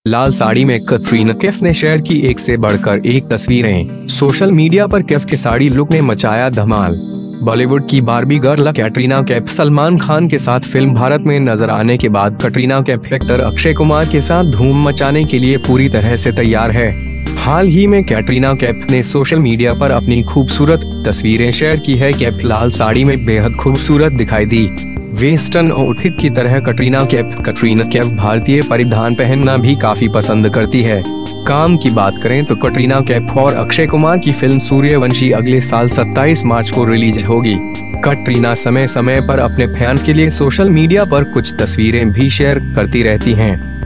लाल साड़ी में कटरीना कैफ ने शेयर की एक से बढ़कर एक तस्वीरें। सोशल मीडिया पर कैफ के साड़ी लुक ने मचाया धमाल। बॉलीवुड की बार्बी गर्ल कैटरीना कैफ सलमान खान के साथ फिल्म भारत में नजर आने के बाद कटरीना कैफ एक्टर अक्षय कुमार के साथ धूम मचाने के लिए पूरी तरह से तैयार है। हाल ही में कैटरीना कैफ ने सोशल मीडिया पर अपनी खूबसूरत तस्वीरें शेयर की है। कैफ लाल साड़ी में बेहद खूबसूरत दिखाई दी। वेस्टर्न आउटफिट की तरह कटरीना कैफ भारतीय परिधान पहनना भी काफी पसंद करती है। काम की बात करें तो कटरीना कैफ और अक्षय कुमार की फिल्म सूर्यवंशी अगले साल 27 मार्च को रिलीज होगी। कटरीना समय समय पर अपने फैंस के लिए सोशल मीडिया पर कुछ तस्वीरें भी शेयर करती रहती हैं।